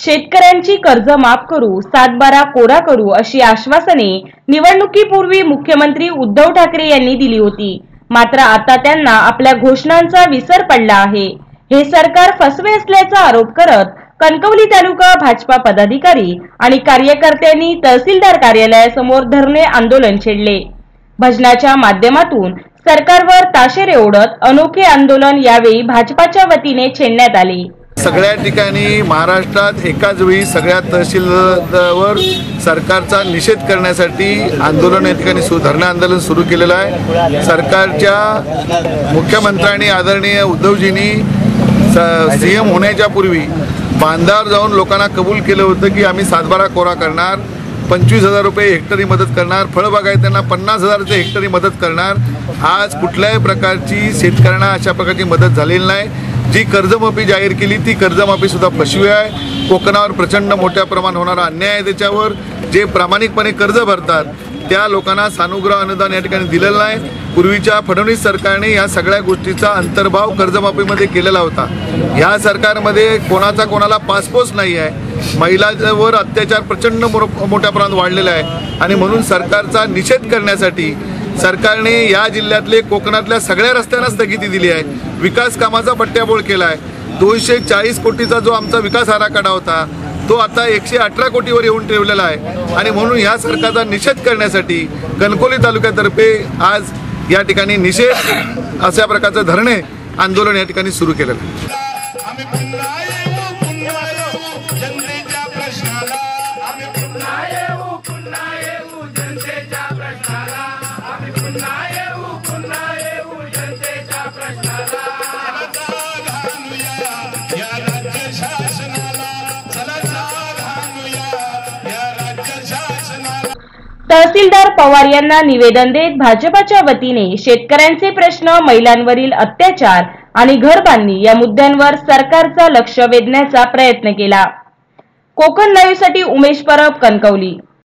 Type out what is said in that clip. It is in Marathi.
शेतकऱ्यांची कर्ज माफ करू, 7/12 कोरा करू अशी आश्वासने निवडणुकीपूर्वी मुख्यमंत्री उद्धव ठाकरे यांनी दिली होती। मात्र आता त्यांना आपल्या घोषणांचा विसर पडला आहे। हे सरकार फसवे असल्याचा आरोप करत कणकवली तालुका भाजपा पदाधिकारी आणि कार्यकर्त्यांनी तहसीलदार कार्यालयासमोर धरणे आंदोलन छेडले। भजनाच्या माध्यमातून सरकारवर ताशेरे ओढत अनोखे आंदोलन यावेळी भाजपाच्या वतीने छेडण्यात आले। सगळ्या ठिकाणी महाराष्ट्रात एकाच वेळी सगळ्या तहसीलवर सरकारचा निषेध करण्यासाठी आंदोलन या ठिकाणी धरणे आंदोलन सुरू केलेलं आहे। सरकारच्या मुख्यमंत्र्यांनी आदरणीय उद्धवजींनी सीएम होण्याच्या पूर्वी बांधावर जाऊन लोकांना कबूल केलं होतं की आम्ही 7/12 कोरा करणार, 25,000 रुपये हेक्टरी मदत करणार, फळबागायत्यांना 50,000 हेक्टरी मदत करणार। आज कुठल्याही प्रकारची शेतकऱ्यांना अशा प्रकारची मदत झालेली नाही। जी कर्जमाफी जाहीर केली ती कर्जमाफी सुद्धा फसवी आहे। कोकणावर प्रचंड मोठ्या प्रमाणात होणारा अन्याय आहे। त्याच्यावर जे प्रामाणिकपणे कर्ज भरतात त्या लोकांना सानुग्रह अनुदान या ठिकाणी दिलेलं नाही। पूर्वीच्या फडणवीस सरकारने या सगळ्या गोष्टीचा अंतर्भाव कर्जमाफीमध्ये केलेला होता। या सरकारमध्ये कोणाला पासपोस नाही आहे। महिलांवर अत्याचार प्रचंड मोठ्या प्रमाणात वाढलेला आहे आणि म्हणून सरकारचा निषेध करण्यासाठी सरकारने या जिल्ह्यातले कोकणातल्या सगळ्या रस्त्यांना स्थगिती दिली आहे। विकास कामाचा पट्ट्याबोळ केला आहे। 240 कोटीचा जो आमचा विकास आराखडा होता तो आता 118 कोटीवर येऊन ठेवलेला आहे आणि म्हणून या सरकारचा निषेध करण्यासाठी कणकवली तालुक्यातर्फे आज या ठिकाणी निषेध अशा प्रकारचं धरणे आंदोलन या ठिकाणी सुरू केलेलं आहे। तहसीलदार पवार यांना निवेदन देत भाजपाच्या वतीने शेतकऱ्यांचे प्रश्न, महिलांवरील अत्याचार आणि घरबांधणी या मुद्द्यांवर सरकारचा लक्ष वेधण्याचा प्रयत्न केला। कोकण लाईव्हसाठी उमेश परब, कणकवली।